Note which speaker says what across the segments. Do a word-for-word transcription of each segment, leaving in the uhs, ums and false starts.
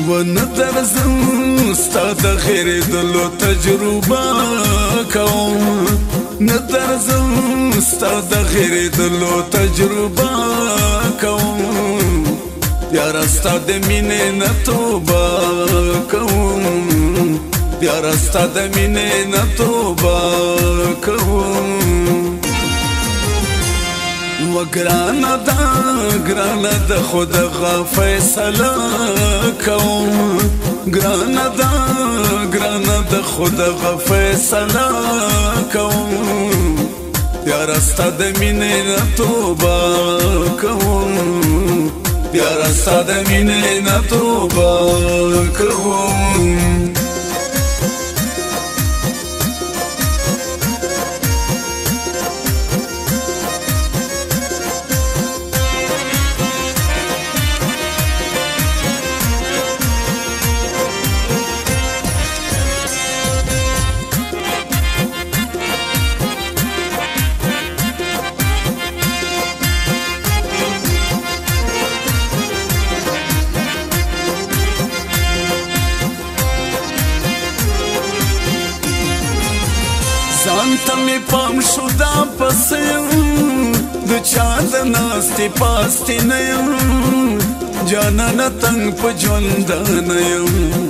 Speaker 1: و نه درځم ستا د خیرېدلو تجربه کوم نه درځم ستا د خیرېدلو تجربه کوم یاره ستا د مینې نه توبه کوم یاره ستا د مینې نه توبه کوم و ګرانه ده ګرانه ده خو دغه فیصله کوم ګرانه ده ګرانه ده خو دغه فیصله کوم یاره ستا د مینې نه توبه کوم یاره ستا د مینې نه توبه کوم ځانته مې پام شو دا پسې یم د چا د ناستې پاستې نه یم جانانه تنګ په ژوندانه یم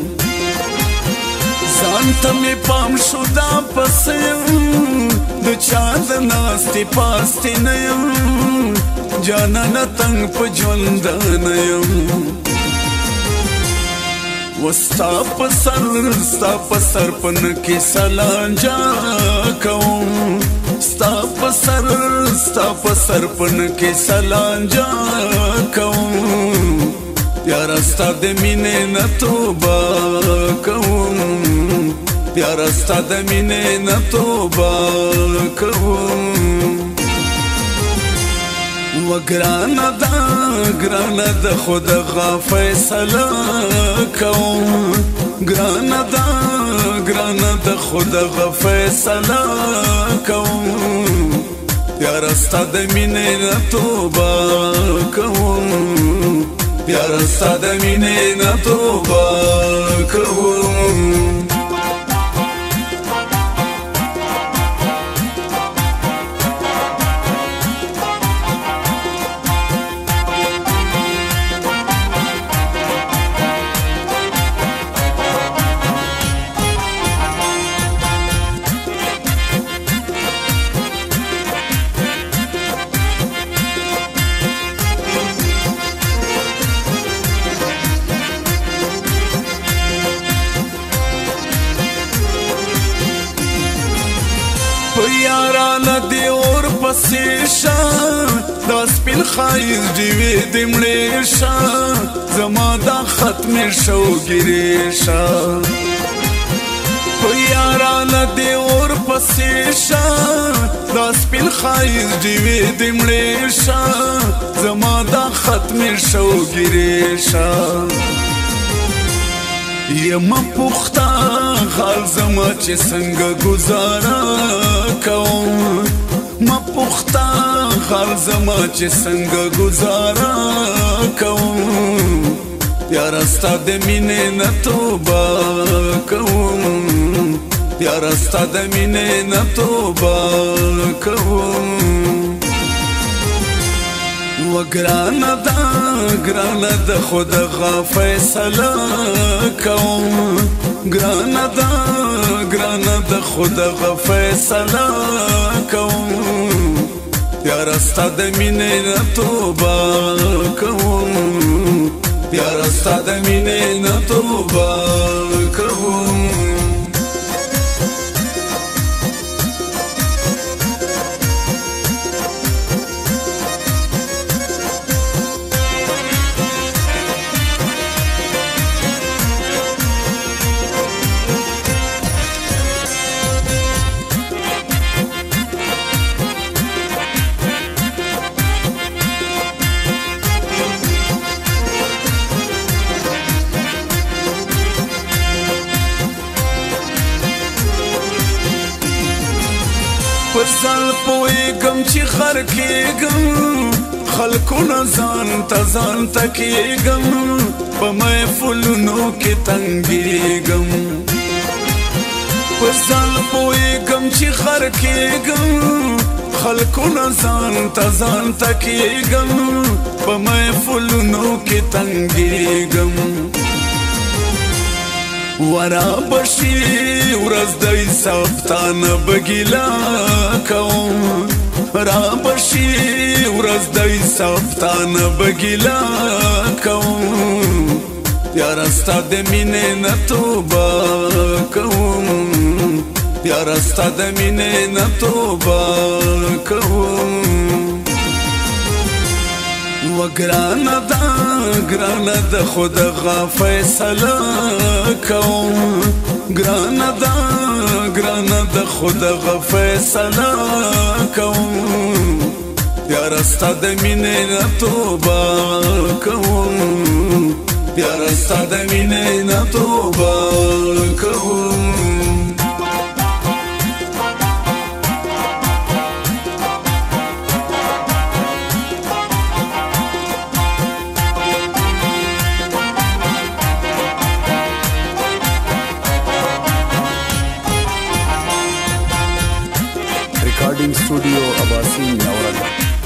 Speaker 1: ځانته مې پام شو دا پسې یم د چا د ناستې پاستې نه یم جانانه تنګ په ژوندانه یم وستا په سر ستا په سر پن کې سلانجا کوم ستا په سر ستا په سر پن کې سلانجا کوم یاره ستا د مینې نه توبه کوم یاره ستا د مینې نه توبه کوم و ګرانه ده ګرانه ده خو دغه فیصله کوم ګرانه ده ګرانه ده خو دغه فیصله کوم یاره ستا د مینې نه توبه کوم یاره ستا د مینې نه توبه کوم په یارانه دې اور پسې شه دا سپین ښایست ډیوې دې مړې شه زما دا ختمې شوګیرې شه په یارانه دې اور پسې شه دا سپین ښایست ډیوې دې مړې شه زما دا ختمې شوګیرې شه یم پخته حال زما چې څنګه گزاره کوم ما پخته حال زما چې څنګه گزاره کوم یاره ستا د مینې نه توبه کوم یاره ستا د مینې نه توبه کوم و ګرانه ده ګرانه ده خو دغه فیصله کوم ګرانه ده ګرانه ده خو دغه فیصله کوم یاره ستا د مینې نه توبه کوم یاره ستا د مینې نه توبه کوم
Speaker 2: پر ځان پوهېږم چې خر کېږم
Speaker 1: خلقونه ځان ته ځان ته کېږم په محفلونو کې تنګېږم په ځان پوهېږم چې خر کېږم خلقونه ځان ته ځان ته کېږم په محفلونو کې تنګېږم ورا بشي ورځ د حساب تانه به ګیله کوم را بشي ورځ د حساب تانه به ګیله کوم یاره ستا د مینې نه توبه کوم یاره ستا د مینې نه توبه کوم و ګرانه ده ګرانه ده خو دغه فیصله کوم ګرانه ده ګرانه ده خو دغه فیصله کوم یاره ستا د مینې نه توبه کوم یاره ستا د مینې نه توبه کوم
Speaker 2: Recording Studio Abasin Auranga.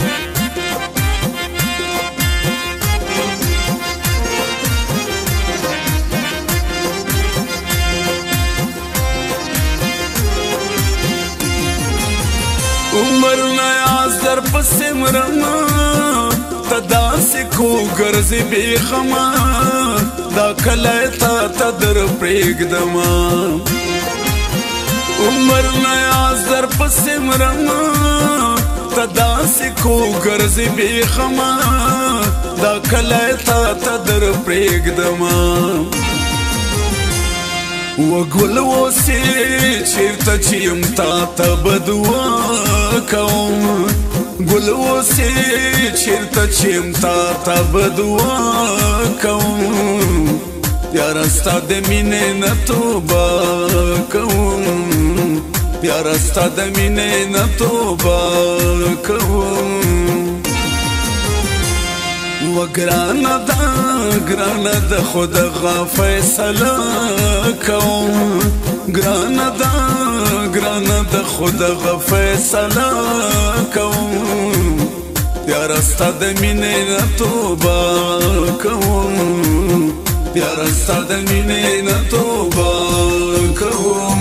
Speaker 1: عمر نیاز در پسې مرمه ته داسې کو ګرځې بې غمه دا کلی تا ته در پرېږدمه عمر نیاز در پسې مرمه ته داسې کو ګرځې بې غمه دا کلی تا ته در پرېږدمه و ګل اوسې چېرته چې یم تا ته به دعا کوم ګل اوسې چېرته چې یم تا ته به دعا کوم یاره ستا د مینې نه توبه کوم یاره ستا د مینې نه توبه کوم و ګرانه ده ګرانه ده خو دغه فیصله کوم ګرانه ده ګرانه ده خو دغه فیصله کوم یاره ستا د مینې نه توبه کوم یاره ستا د مینې نه توبه کوم